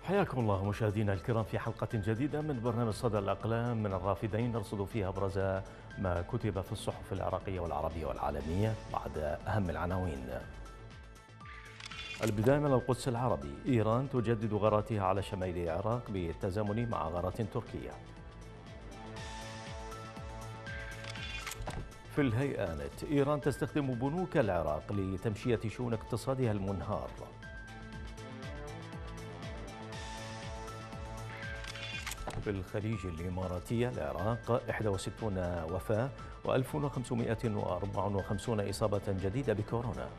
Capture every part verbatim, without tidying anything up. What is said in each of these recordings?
حياكم الله مشاهدينا الكرام في حلقة جديدة من برنامج صدى الأقلام من الرافدين، نرصد فيها أبرز ما كتب في الصحف العراقية والعربية والعالمية بعد أهم العناوين. البداية من القدس العربي، إيران تجدد غاراتها على شمال العراق بالتزامن مع غارات تركية. في الهيئانت، إيران تستخدم بنوك العراق لتمشية شؤون اقتصادها المنهار. في الخليج الإماراتي، العراق إحدى وستين وفاة وألف وخمسمائة وأربعة وخمسين إصابة جديدة بكورونا.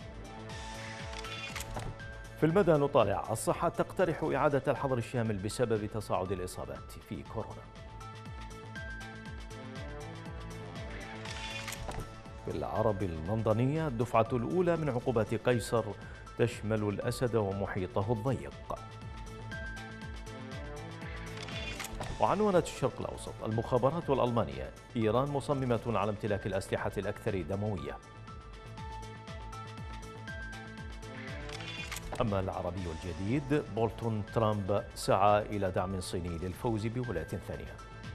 في المدى نطالع، الصحة تقترح إعادة الحظر الشامل بسبب تصاعد الإصابات في كورونا. في العرب اللندنية، الدفعة الأولى من عقوبات قيصر تشمل الأسد ومحيطه الضيق. وعنونت الشرق الأوسط، المخابرات الألمانية، إيران مصممة على امتلاك الأسلحة الأكثر دموية. أما العربي الجديد، بولتون، ترامب سعى إلى دعم صيني للفوز بولاية ثانية.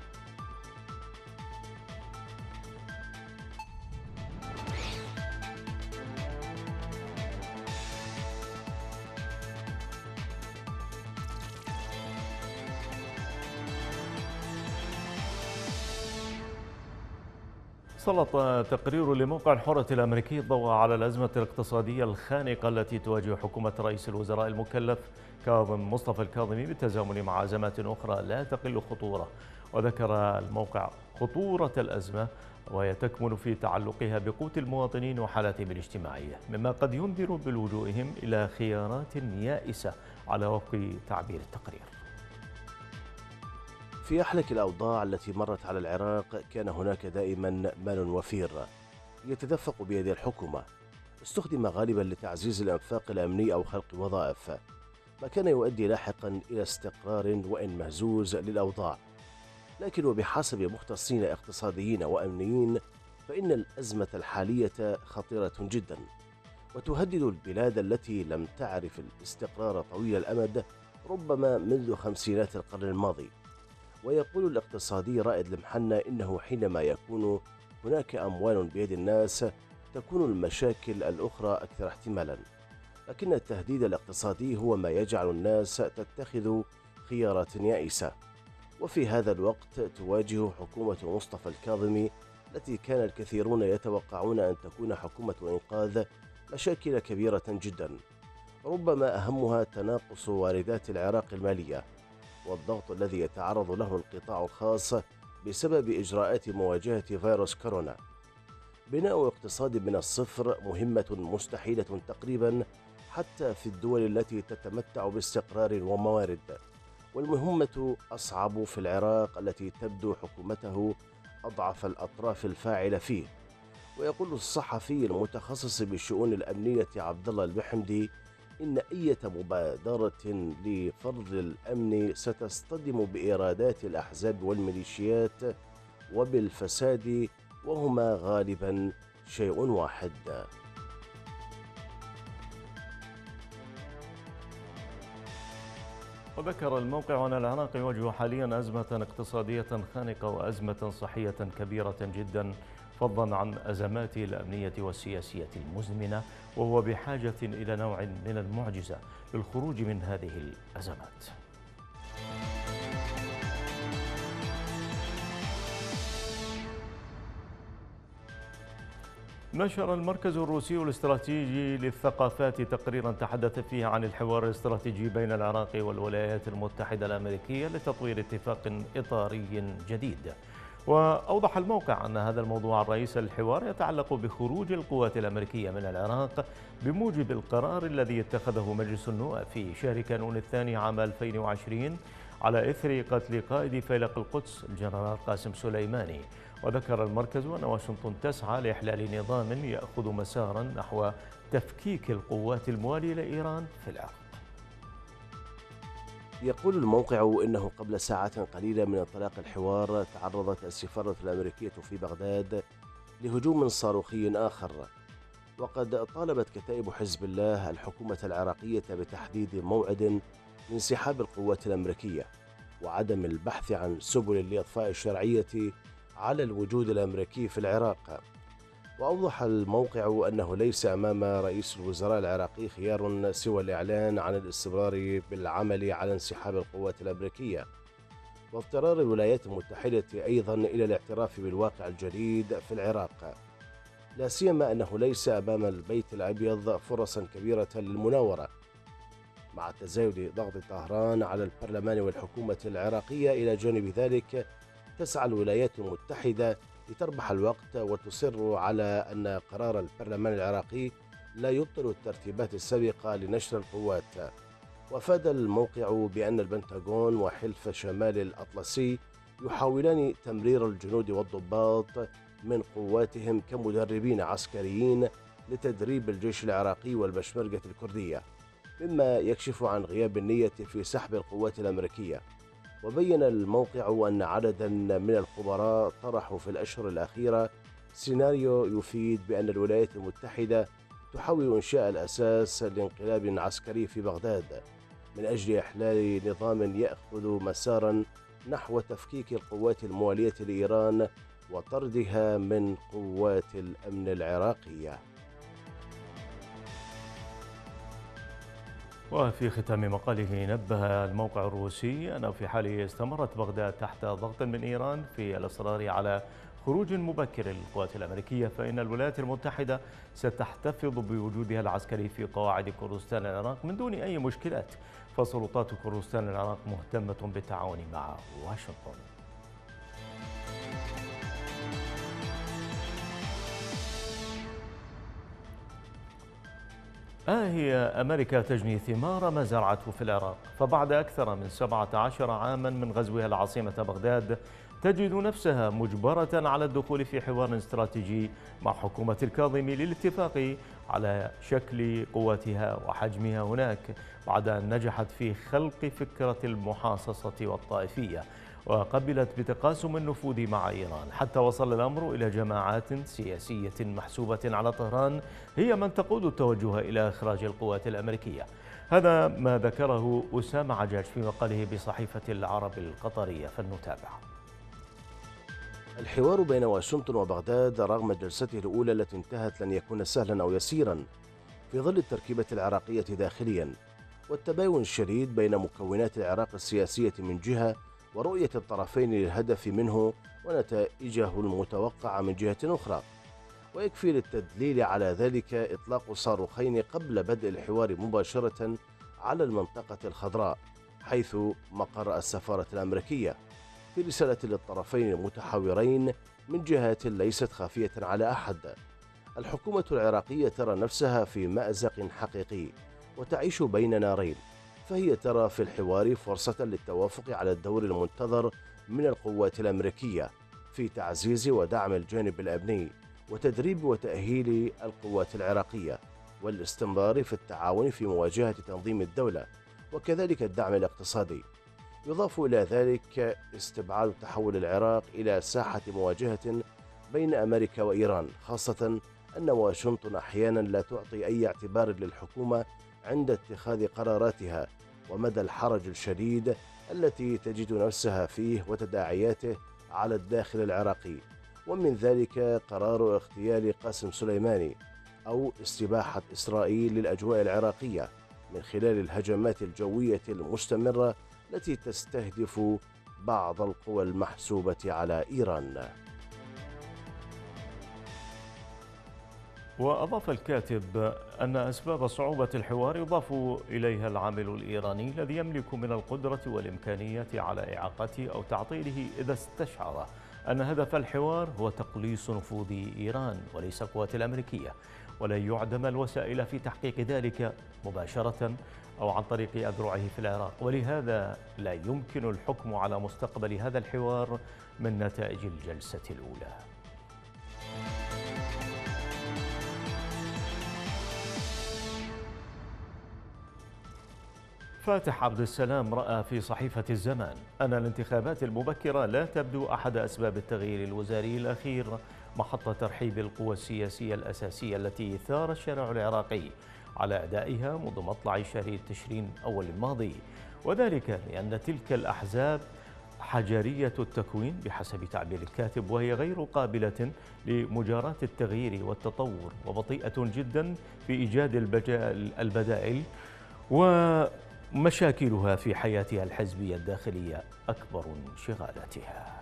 سلط تقرير لموقع الحرة الأمريكي الضوء على الأزمة الاقتصادية الخانقة التي تواجه حكومة رئيس الوزراء المكلف كاظم مصطفى الكاظمي بالتزامن مع أزمات أخرى لا تقل خطورة. وذكر الموقع خطورة الأزمة وهي تكمن في تعلقها بقوت المواطنين وحالاتهم الاجتماعية، مما قد ينذر بلجوئهم إلى خيارات يائسة على وفق تعبير التقرير. في أحلك الأوضاع التي مرت على العراق كان هناك دائما مال وفير يتدفق بيد الحكومة، استخدم غالبا لتعزيز الإنفاق الأمني أو خلق وظائف، ما كان يؤدي لاحقا إلى استقرار وإن مهزوز للأوضاع. لكن وبحسب مختصين اقتصاديين وأمنيين فإن الأزمة الحالية خطيرة جدا وتهدد البلاد التي لم تعرف الاستقرار طويل الأمد ربما منذ خمسينات القرن الماضي. ويقول الاقتصادي رائد المحنة إنه حينما يكون هناك أموال بيد الناس تكون المشاكل الأخرى أكثر احتمالا، لكن التهديد الاقتصادي هو ما يجعل الناس تتخذ خيارات يائسة. وفي هذا الوقت تواجه حكومة مصطفى الكاظمي التي كان الكثيرون يتوقعون أن تكون حكومة إنقاذ مشاكل كبيرة جدا، ربما أهمها تناقص واردات العراق المالية والضغط الذي يتعرض له القطاع الخاص بسبب إجراءات مواجهة فيروس كورونا. بناء اقتصاد من الصفر مهمة مستحيلة تقريبا حتى في الدول التي تتمتع باستقرار وموارد، والمهمة أصعب في العراق التي تبدو حكومته أضعف الأطراف الفاعلة فيه. ويقول الصحفي المتخصص بالشؤون الأمنية عبد الله البحمدي إن أي مبادرة لفرض الأمن ستصطدم بإيرادات الأحزاب والميليشيات وبالفساد، وهما غالبا شيء واحد. وذكر الموقع أن العراق يواجه حاليا أزمة اقتصادية خانقة وأزمة صحية كبيرة جدا، فضلا عن أزماته الأمنية والسياسية المزمنة، وهو بحاجة إلى نوع من المعجزة للخروج من هذه الأزمات. نشر المركز الروسي الاستراتيجي للثقافات تقريرا تحدث فيه عن الحوار الاستراتيجي بين العراق والولايات المتحدة الأمريكية لتطوير اتفاق إطاري جديد. وأوضح الموقع أن هذا الموضوع الرئيس للحوار يتعلق بخروج القوات الأمريكية من العراق بموجب القرار الذي اتخذه مجلس النواب في شهر كانون الثاني عام ألفين وعشرين على إثر قتل قائد فيلق القدس الجنرال قاسم سليماني. وذكر المركز أن واشنطن تسعى لإحلال نظام يأخذ مسارا نحو تفكيك القوات الموالية لإيران في العراق. يقول الموقع إنه قبل ساعات قليلة من انطلاق الحوار تعرضت السفارة الأمريكية في بغداد لهجوم صاروخي آخر، وقد طالبت كتائب حزب الله الحكومة العراقية بتحديد موعد لانسحاب القوات الأمريكية وعدم البحث عن سبل لإضفاء الشرعية على الوجود الأمريكي في العراق. وأوضح الموقع أنه ليس أمام رئيس الوزراء العراقي خيار سوى الإعلان عن الاستمرار بالعمل على انسحاب القوات الأمريكية واضطرار الولايات المتحدة أيضا إلى الاعتراف بالواقع الجديد في العراق، لا سيما أنه ليس أمام البيت الأبيض فرصا كبيرة للمناورة، مع تزايد ضغط طهران على البرلمان والحكومة العراقية. إلى جانب ذلك تسعى الولايات المتحدة لتربح الوقت وتصر على أن قرار البرلمان العراقي لا يبطل الترتيبات السابقة لنشر القوات. وأفاد الموقع بأن البنتاغون وحلف شمال الأطلسي يحاولان تمرير الجنود والضباط من قواتهم كمدربين عسكريين لتدريب الجيش العراقي والبشمركة الكردية، مما يكشف عن غياب النية في سحب القوات الأمريكية. وبين الموقع أن عددا من الخبراء طرحوا في الأشهر الأخيرة سيناريو يفيد بأن الولايات المتحدة تحاول إنشاء الأساس لانقلاب عسكري في بغداد من أجل إحلال نظام يأخذ مسارا نحو تفكيك القوات الموالية لإيران وطردها من قوات الأمن العراقية. وفي ختام مقاله نبه الموقع الروسي أنه في حال استمرت بغداد تحت ضغط من إيران في الإصرار على خروج مبكر للقوات الأمريكية، فإن الولايات المتحدة ستحتفظ بوجودها العسكري في قواعد كردستان العراق من دون أي مشكلات، فسلطات كردستان العراق مهتمة بالتعاون مع واشنطن. آه هي أمريكا تجني ثمار ما زرعته في العراق، فبعد أكثر من سبعة عشر عاما من غزوها العاصمة بغداد تجد نفسها مجبرة على الدخول في حوار استراتيجي مع حكومة الكاظمي للاتفاق على شكل قواتها وحجمها هناك، بعد أن نجحت في خلق فكرة المحاصصة والطائفية وقبلت بتقاسم النفوذ مع إيران، حتى وصل الأمر إلى جماعات سياسية محسوبة على طهران هي من تقود التوجه إلى إخراج القوات الأمريكية. هذا ما ذكره أسامة عجاج في مقاله بصحيفة العرب القطرية، فلنتابع. الحوار بين واشنطن وبغداد رغم جلسته الأولى التي انتهت لن يكون سهلا أو يسيرا في ظل التركيبة العراقية داخليا والتباين الشديد بين مكونات العراق السياسية من جهة ورؤية الطرفين للهدف منه ونتائجه المتوقعة من جهة أخرى. ويكفي للتدليل على ذلك إطلاق صاروخين قبل بدء الحوار مباشرة على المنطقة الخضراء حيث مقر السفارة الأمريكية، في رسالة للطرفين المتحاورين من جهات ليست خافية على أحد. الحكومة العراقية ترى نفسها في مأزق حقيقي وتعيش بين نارين، فهي ترى في الحوار فرصة للتوافق على الدور المنتظر من القوات الأمريكية في تعزيز ودعم الجانب الأمني وتدريب وتأهيل القوات العراقية والاستمرار في التعاون في مواجهة تنظيم الدولة وكذلك الدعم الاقتصادي. يضاف إلى ذلك استبعاد تحول العراق إلى ساحة مواجهة بين أمريكا وإيران، خاصة أن واشنطن أحيانا لا تعطي أي اعتبار للحكومة عند اتخاذ قراراتها ومدى الحرج الشديد التي تجد نفسها فيه وتداعياته على الداخل العراقي، ومن ذلك قرار اغتيال قاسم سليماني أو استباحة إسرائيل للأجواء العراقية من خلال الهجمات الجوية المستمرة التي تستهدف بعض القوى المحسوبة على إيران. وأضاف الكاتب أن أسباب صعوبة الحوار يضاف إليها العامل الإيراني الذي يملك من القدرة والإمكانية على إعاقته أو تعطيله إذا استشعر أن هدف الحوار هو تقليص نفوذ إيران وليس القوات الأمريكية، ولن يعدم الوسائل في تحقيق ذلك مباشرة أو عن طريق أذرعه في العراق، ولهذا لا يمكن الحكم على مستقبل هذا الحوار من نتائج الجلسة الأولى. فاتح عبد السلام رأى في صحيفة الزمان أن الانتخابات المبكرة لا تبدو أحد أسباب التغيير الوزاري الأخير محط ترحيب القوى السياسية الأساسية التي ثار الشارع العراقي على أدائها منذ مطلع شهر تشرين أول الماضي، وذلك لأن تلك الأحزاب حجرية التكوين بحسب تعبير الكاتب، وهي غير قابلة لمجاراة التغيير والتطور، وبطيئة جدا في إيجاد البدائل، ومشاكلها في حياتها الحزبية الداخلية أكبر انشغالاتها.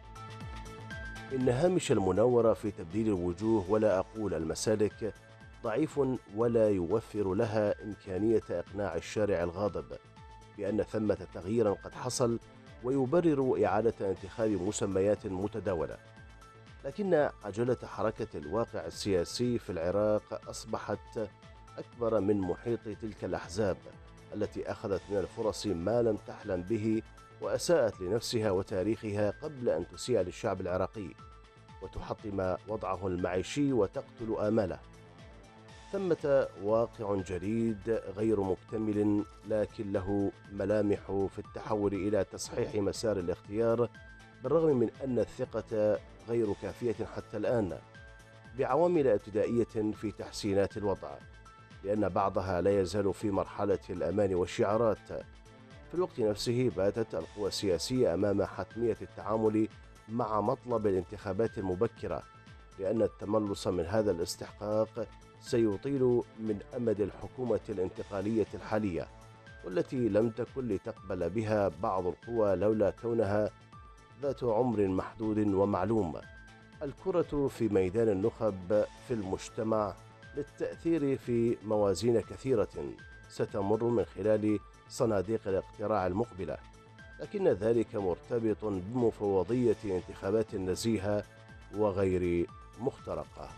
إن هامش المناورة في تبديل الوجوه ولا أقول المسالك ضعيف، ولا يوفر لها إمكانية إقناع الشارع الغاضب بأن ثمة تغييرا قد حصل، ويبرر إعادة انتخاب مسميات متداولة. لكن عجلة حركة الواقع السياسي في العراق أصبحت أكبر من محيط تلك الأحزاب التي أخذت من الفرص ما لم تحلم به، وأساءت لنفسها وتاريخها قبل أن تسيء للشعب العراقي وتحطم وضعه المعيشي وتقتل آماله. ثمة واقع جديد غير مكتمل، لكن له ملامح في التحول إلى تصحيح مسار الاختيار، بالرغم من أن الثقة غير كافية حتى الآن، بعوامل ابتدائية في تحسينات الوضع، لأن بعضها لا يزال في مرحلة الأمان والشعارات. في الوقت نفسه باتت القوى السياسية أمام حتمية التعامل مع مطلب الانتخابات المبكرة، لأن التملص من هذا الاستحقاق سيطيل من أمد الحكومة الانتقالية الحالية، والتي لم تكن لتقبل بها بعض القوى لولا كونها ذات عمر محدود ومعلوم. الكرة في ميدان النخب في المجتمع للتأثير في موازين كثيرة ستمر من خلال صناديق الاقتراع المقبلة، لكن ذلك مرتبط بمفوضية انتخابات نزيهة وغير مخترقة.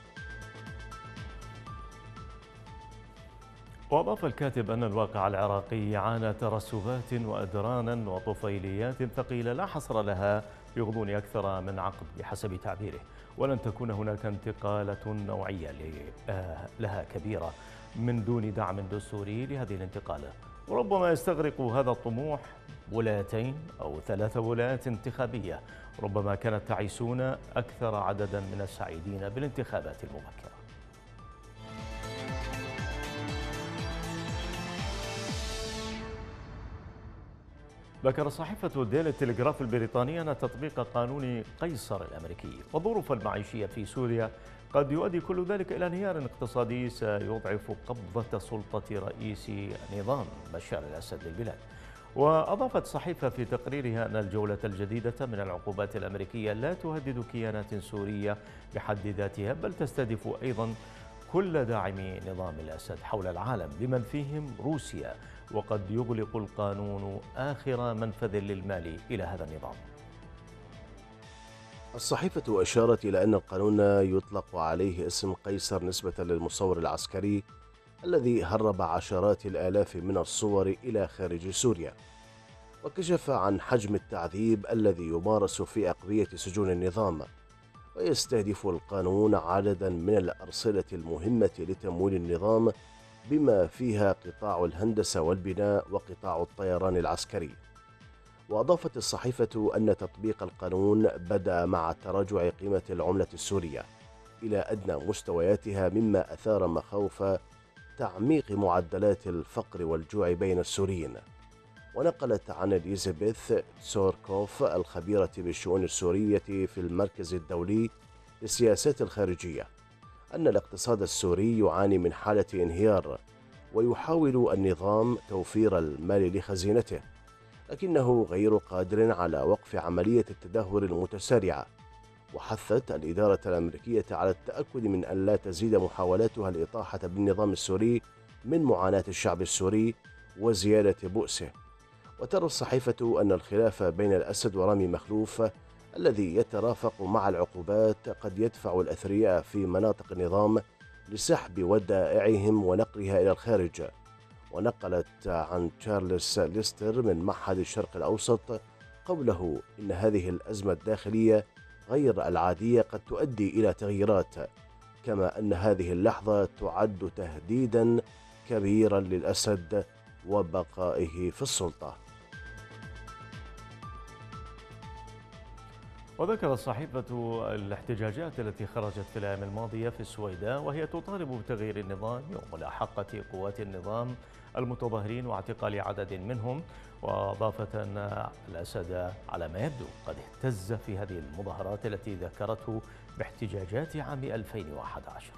وأضاف الكاتب أن الواقع العراقي عانى ترسبات وأدرانا وطفيليات ثقيلة لا حصر لها في غضون أكثر من عقد بحسب تعبيره، ولن تكون هناك انتقالة نوعية لها كبيرة من دون دعم دستوري لهذه الانتقالة. وربما يستغرق هذا الطموح ولايتين أو ثلاث ولايات انتخابية، ربما كانت تعيسون أكثر عددا من السعيدين بالانتخابات المبكرة. ذكر صحيفة ديلي تلغراف البريطانية أن تطبيق قانون قيصر الأمريكي والظروف المعيشية في سوريا قد يؤدي كل ذلك إلى انهيار اقتصادي سيضعف قبضة سلطة رئيس نظام بشار الأسد للبلاد. وأضافت الصحيفة في تقريرها أن الجولة الجديدة من العقوبات الأمريكية لا تهدد كيانات سورية بحد ذاتها، بل تستهدف أيضا كل داعمي نظام الأسد حول العالم بمن فيهم روسيا، وقد يغلق القانون آخر منفذ للمال إلى هذا النظام. الصحيفة أشارت إلى أن القانون يطلق عليه اسم قيصر نسبة للمصور العسكري الذي هرب عشرات الآلاف من الصور إلى خارج سوريا، وكشف عن حجم التعذيب الذي يمارس في أقبية سجون النظام. ويستهدف القانون عددا من الأرصدة المهمة لتمويل النظام، بما فيها قطاع الهندسة والبناء وقطاع الطيران العسكري. وأضافت الصحيفة أن تطبيق القانون بدأ مع تراجع قيمة العملة السورية إلى أدنى مستوياتها، مما أثار مخاوف تعميق معدلات الفقر والجوع بين السوريين. ونقلت عن إليزابيث تسوركوف الخبيرة بالشؤون السورية في المركز الدولي للسياسات الخارجية أن الاقتصاد السوري يعاني من حالة انهيار، ويحاول النظام توفير المال لخزينته، لكنه غير قادر على وقف عملية التدهور المتسارعة. وحثت الإدارة الأمريكية على التأكد من أن لا تزيد محاولاتها الإطاحة بالنظام السوري من معاناة الشعب السوري وزيادة بؤسه. وترى الصحيفة أن الخلاف بين الأسد ورامي مخلوف الذي يترافق مع العقوبات قد يدفع الأثرياء في مناطق النظام لسحب ودائعهم ونقلها إلى الخارج. ونقلت عن تشارلز ليستر من معهد الشرق الأوسط قوله إن هذه الأزمة الداخلية غير العادية قد تؤدي إلى تغييرات، كما أن هذه اللحظة تعد تهديدا كبيرا للأسد وبقائه في السلطة. وذكر الصحيفة الاحتجاجات التي خرجت في الأيام الماضية في السويداء، وهي تطالب بتغيير النظام وملاحقة قوات النظام المتظاهرين واعتقال عدد منهم. وأضافت أن الأسد على ما يبدو قد اهتز في هذه المظاهرات التي ذكرته باحتجاجات عام ألفين وأحد عشر.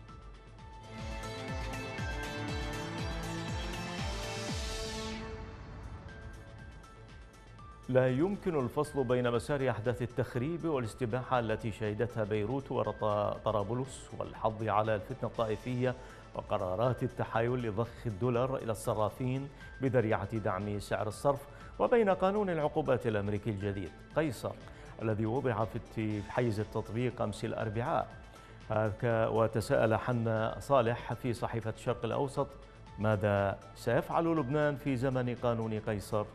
لا يمكن الفصل بين مسار أحداث التخريب والاستباحة التي شهدتها بيروت وطرابلس والحظ على الفتنة الطائفية وقرارات التحايل لضخ الدولار إلى الصرافين بذريعة دعم سعر الصرف، وبين قانون العقوبات الأمريكي الجديد قيصر الذي وضع في حيز التطبيق أمس الأربعاء. وتساءل حنا صالح في صحيفة الشرق الأوسط: ماذا سيفعل لبنان في زمن قانون قيصر؟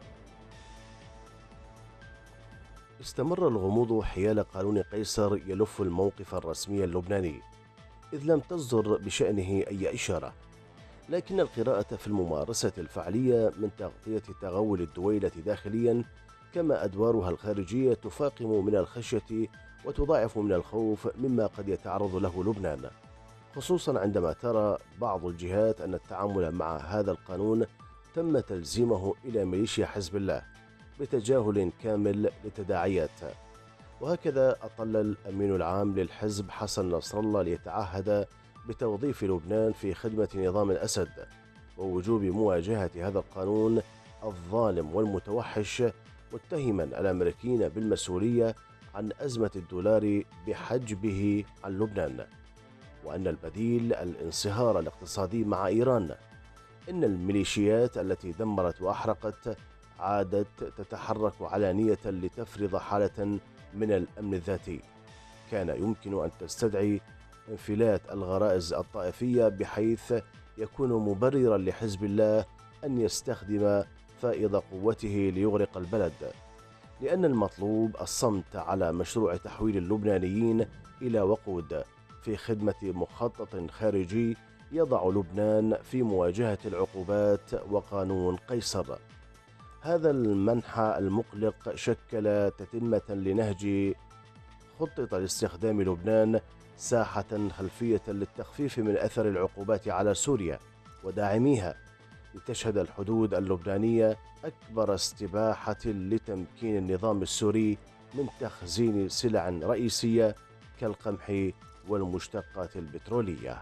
استمر الغموض حيال قانون قيصر يلف الموقف الرسمي اللبناني، إذ لم تصدر بشأنه أي إشارة، لكن القراءة في الممارسة الفعلية من تغطية تغول الدويلة داخليا كما أدوارها الخارجية تفاقم من الخشية وتضاعف من الخوف مما قد يتعرض له لبنان، خصوصا عندما ترى بعض الجهات أن التعامل مع هذا القانون تم تلزيمه إلى ميليشيا حزب الله بتجاهل كامل لتداعيات. وهكذا أطل الأمين العام للحزب حسن نصر الله ليتعهد بتوظيف لبنان في خدمة نظام الأسد ووجوب مواجهة هذا القانون الظالم والمتوحش، متهما الأمريكيين بالمسؤولية عن أزمة الدولار بحجبه عن لبنان، وأن البديل الانصهار الاقتصادي مع إيران. إن الميليشيات التي دمرت وأحرقت عادت تتحرك علانية لتفرض حالة من الأمن الذاتي كان يمكن أن تستدعي انفلات الغرائز الطائفية، بحيث يكون مبررا لحزب الله أن يستخدم فائض قوته ليغرق البلد، لأن المطلوب الصمت على مشروع تحويل اللبنانيين إلى وقود في خدمة مخطط خارجي يضع لبنان في مواجهة العقوبات وقانون قيصر. هذا المنحى المقلق شكل تتمة لنهج خطط لاستخدام لبنان ساحة خلفية للتخفيف من أثر العقوبات على سوريا وداعميها، لتشهد الحدود اللبنانية أكبر استباحة لتمكين النظام السوري من تخزين سلع رئيسية كالقمح والمشتقات البترولية.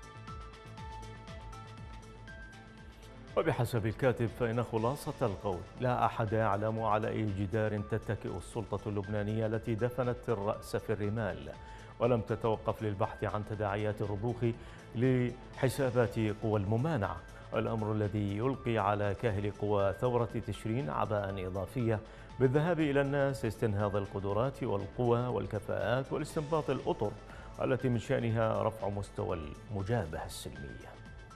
وبحسب الكاتب فإن خلاصة القول: لا أحد يعلم على أي جدار تتكئ السلطة اللبنانية التي دفنت الرأس في الرمال ولم تتوقف للبحث عن تداعيات الرضوخ لحسابات قوى الممانعة، الأمر الذي يلقي على كاهل قوى ثورة تشرين عباء إضافية بالذهاب إلى الناس لاستنهاض القدرات والقوى والكفاءات والاستنباط الأطر التي من شأنها رفع مستوى المجابهة السلمية.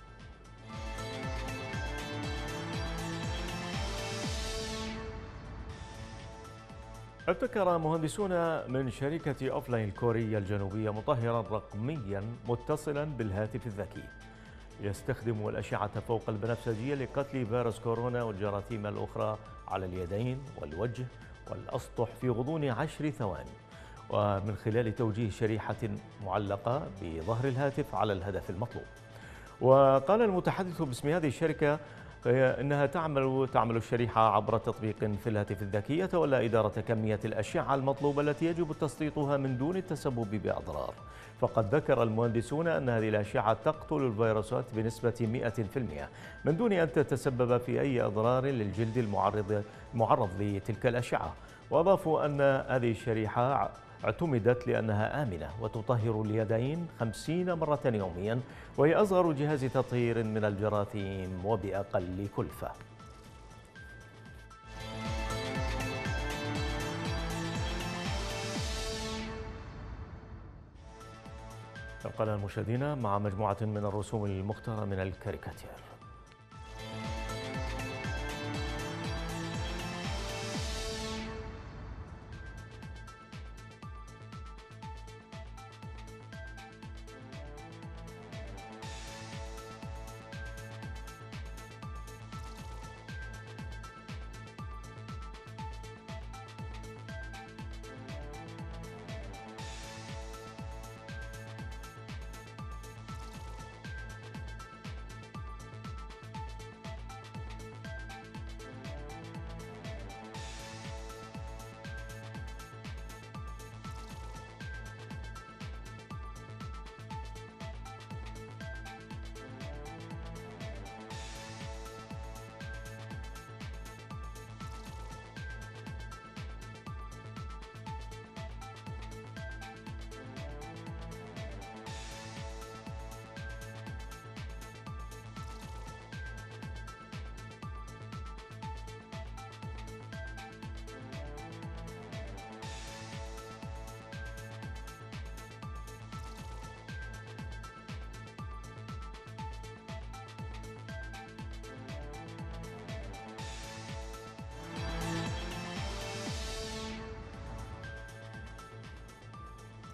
ابتكر مهندسون من شركة أوفلاين الكورية الجنوبية مطهرا رقميا متصلا بالهاتف الذكي يستخدم الأشعة فوق البنفسجية لقتل فيروس كورونا والجراثيم الأخرى على اليدين والوجه والأسطح في غضون عشر ثواني، ومن خلال توجيه شريحة معلقة بظهر الهاتف على الهدف المطلوب. وقال المتحدث باسم هذه الشركة إنها تعمل تعمل الشريحة عبر تطبيق في الهاتف الذكي يتولى إدارة كمية الأشعة المطلوبة التي يجب تسليطها من دون التسبب بأضرار. فقد ذكر المهندسون أن هذه الأشعة تقتل الفيروسات بنسبة مئة بالمئة من دون أن تتسبب في أي أضرار للجلد المعرض المعرض لتلك الأشعة. وأضافوا أن هذه الشريحة اعتمدت لأنها آمنة وتطهر اليدين خمسين مرة يوميا، وهي أصغر جهاز تطهير من الجراثيم وبأقل كلفة. نبقى المشاهدين مع مجموعة من الرسوم المختارة من الكاريكاتير.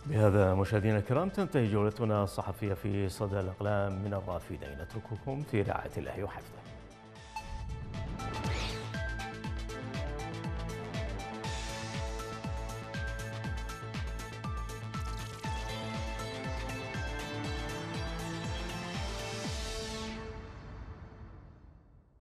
بهذا مشاهدينا الكرام تنتهي جولتنا الصحفية في صدى الأقلام من الرافدين، نترككم في رعاية الله وحفظه.